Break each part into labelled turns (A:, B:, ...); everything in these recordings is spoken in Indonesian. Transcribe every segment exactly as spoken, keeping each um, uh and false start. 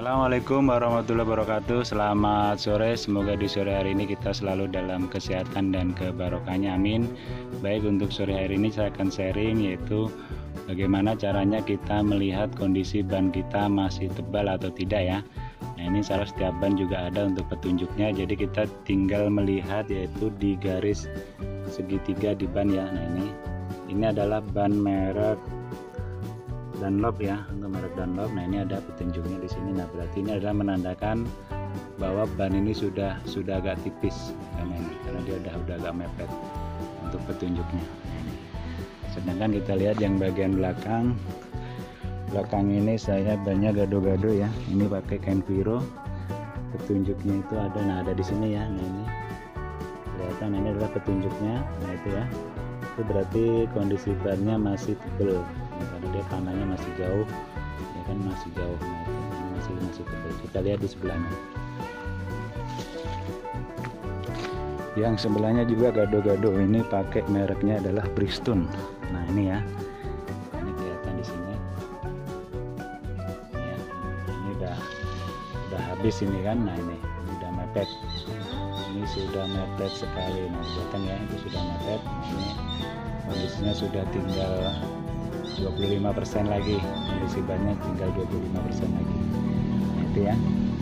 A: Assalamualaikum warahmatullahi wabarakatuh. Selamat sore, semoga di sore hari ini kita selalu dalam kesehatan dan kebarokahnya, amin. Baik, untuk sore hari ini saya akan sharing yaitu bagaimana caranya kita melihat kondisi ban kita masih tebal atau tidak ya. Nah, ini salah setiap ban juga ada untuk petunjuknya, jadi kita tinggal melihat yaitu di garis segitiga di ban ya. Nah, ini ini adalah ban merek Dunlop ya, untuk merek Dunlop. Nah, ini ada petunjuknya di sini. Nah, berarti ini adalah menandakan bahwa ban ini sudah sudah agak tipis karena ini, karena dia udah udah agak mepet untuk petunjuknya. Nah, ini. Sedangkan kita lihat yang bagian belakang, belakang ini saya banyak gado-gado ya. Ini pakai Kenviro. Petunjuknya itu ada, nah ada di sini ya. Nah, ini kelihatan, nah, ini adalah petunjuknya. Nah, itu ya. Itu berarti kondisi bannya masih tebal. Nah, karena dia panahnya masih jauh ya kan, masih jauh. Nah, ini masih masih tebal. Kita lihat di sebelahnya, yang sebelahnya juga gado-gado. Ini pakai mereknya adalah Bridgestone. Nah, ini ya, ini kelihatan di sini ya. Ini udah udah habis ini kan. Nah, ini, ini udah mepet, ini sudah mepet sekali. Nah, kelihatan ya, itu sudah mepet. Nah, ini kondisinya sudah tinggal dua puluh lima persen lagi, kondisi bannya tinggal dua puluh lima persen lagi. Nah, itu ya,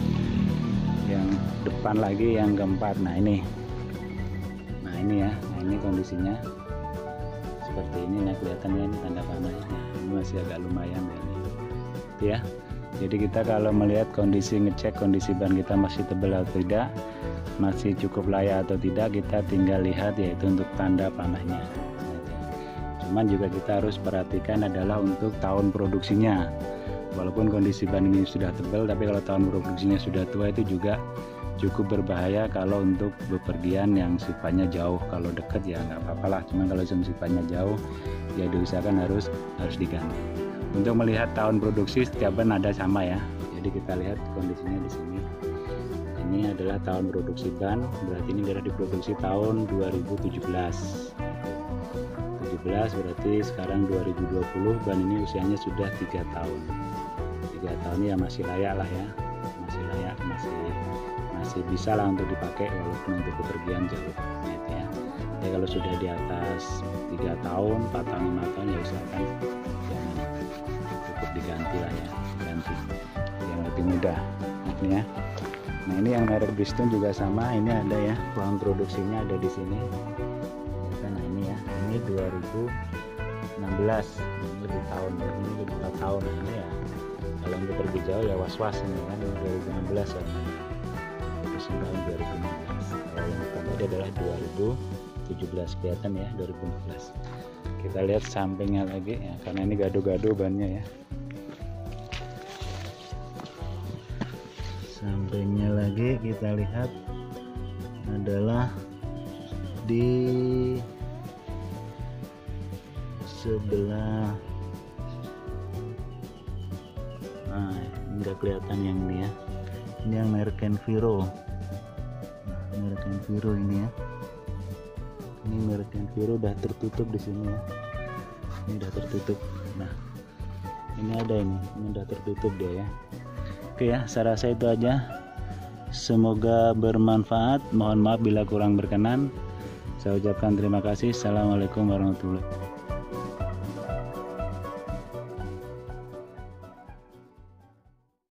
A: yang depan lagi yang keempat. Nah, ini nah ini ya, nah ini kondisinya seperti ini. Nah, kelihatannya ini tanda panahnya, nah, ini masih agak lumayan ya, ini. Itu ya, jadi kita kalau melihat kondisi, ngecek kondisi ban kita masih tebal atau tidak, masih cukup layak atau tidak, kita tinggal lihat yaitu untuk tanda panahnya. Cuman juga kita harus perhatikan adalah untuk tahun produksinya. Walaupun kondisi ban ini sudah tebal, tapi kalau tahun produksinya sudah tua itu juga cukup berbahaya kalau untuk bepergian yang sifatnya jauh. Kalau dekat ya nggak apa-apa lah, cuman kalau sifatnya jauh ya diusahakan harus harus diganti. Untuk melihat tahun produksi setiap ban ada sama ya. Jadi kita lihat kondisinya di sini. Ini adalah tahun produksi ban, berarti ini adalah diproduksi tahun dua ribu tujuh belas. Berarti sekarang dua ribu dua puluh, ban ini usianya sudah tiga tahun. Tiga tahun ya masih layak lah ya, masih layak, masih masih bisa lah untuk dipakai walaupun untuk bepergian jauh gitu ya. Ya kalau sudah di atas tiga tahun, empat tahun, lima tahun ya usahakan jangan, cukup diganti lah ya, ganti yang lebih mudah ini ya. Nah, ini yang merek Bridgestone juga sama, ini ada ya, tahun produksinya ada di sini. Nah, ini ya, ini dua ribu enam belas, ini lebih tahun, ini lebih empat tahun. Nah, ini ya, kalau untuk pergi jauh ya was-was ini kan, dua ribu enam belas ya, terus tahun dua ribu enam belas. Kalau yang tadi adalah dua ribu tujuh belas, kelihatan ya, dua ribu enam belas. Kita lihat sampingnya lagi ya, karena ini gado-gado bannya ya. Sampingnya lagi kita lihat adalah di sebelah, nah nggak kelihatan yang ini ya, ini yang merek Kenviro. Nah, merek Kenviro ini ya, ini merek Kenviro udah tertutup di sini ya, ini udah tertutup. Nah, ini ada ini, ini udah tertutup dia ya. Oke ya, saya rasa itu aja. Semoga bermanfaat. Mohon maaf bila kurang berkenan. Saya ucapkan terima kasih. Assalamualaikum warahmatullahi wabarakatuh.